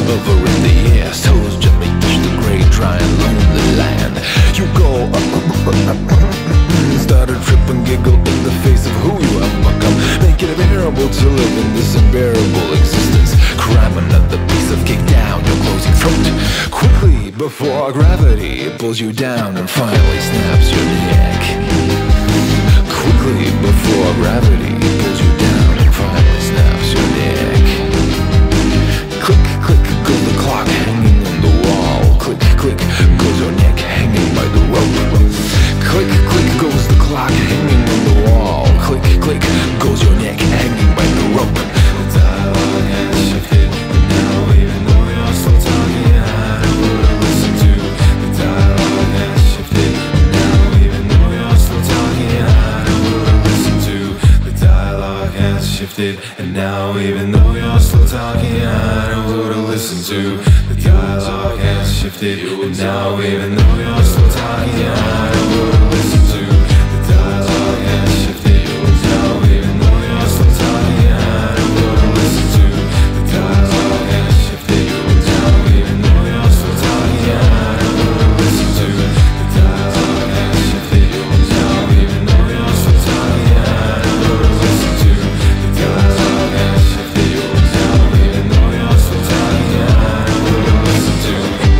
over in the air, toes gently touch the gray, dry and lonely land. You go stutter, trip and giggle in the face of who you have become. Make it bearable to live in this unbearable existence. Cram another piece of cake down your closing throat quickly before gravity pulls you down and finally snaps your neck. Quickly before gravity pulls you down and finally snaps your neck. Click, click goes the clock hanging on the wall. Click, click goes your neck hanging by the rope. Click, click goes the clock hanging on the wall. Click, click goes your neck hanging by the rope. The dialogue has shifted, and now even though you're still talking, I don't wanna listen to. The dialogue has shifted, and now even though you're still talking, I don't wanna listen to. The dialogue has shifted, and now even though you're still talking, I don't wanna listen to. The dialogue has shifted, and now even though you're still talking, I don't wanna listen to. The dialogue has shifted, and now even though you're still talking, I don't wanna listen to. The dialogue has shifted, and now even though you're still talking, I don't wanna listen to. The dialogue has shifted, and now even though you're still talking, I don't wanna listen to. The dialogue has shifted, and now even though you're still talking, I don't wanna listen to.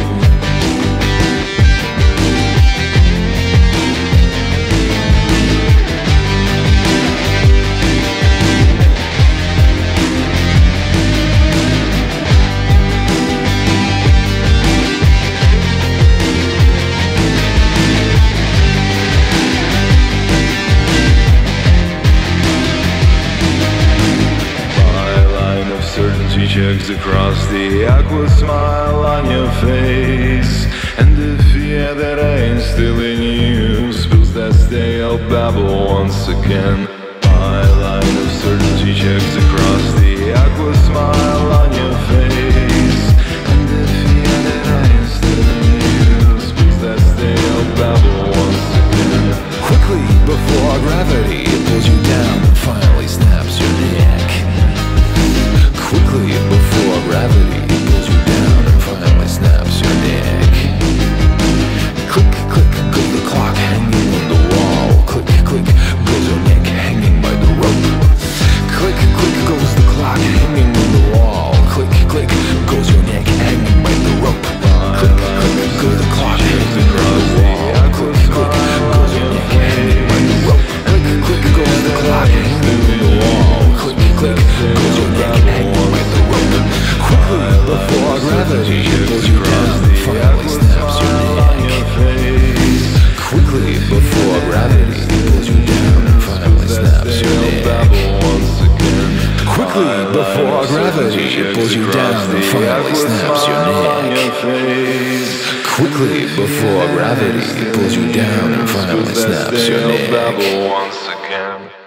Certainty chugs across the aqua smile on your face, and the fear that I instill in you spills that stale babble once again. My line of certainty chugs across the aqua smile on your face, and the fear that I instill in you spills that stale babble once again. Quickly before gravity pulls you down and finally snaps your neck. Quickly before gravity pulls you down and finally snaps your neck. Click, click goes the clock hanging on the wall. Click, click goes your neck hanging by the rope. Click, click goes the clock hanging on the wall. Click, click goes your neck hanging by the rope. Click, click goes the clock hanging on the wall. Click, click goes your neck hanging by the rope. Click, click goes the clock hanging on the wall. Click, click goes your neck hanging by the rope. Quickly before gravity pulls you down and finally snaps your neck. Quickly before gravity pulls you down and finally snaps your neck. Quickly before gravity pulls you down and finally snaps your neck. Quickly before gravity pulls you down and finally snaps your neck.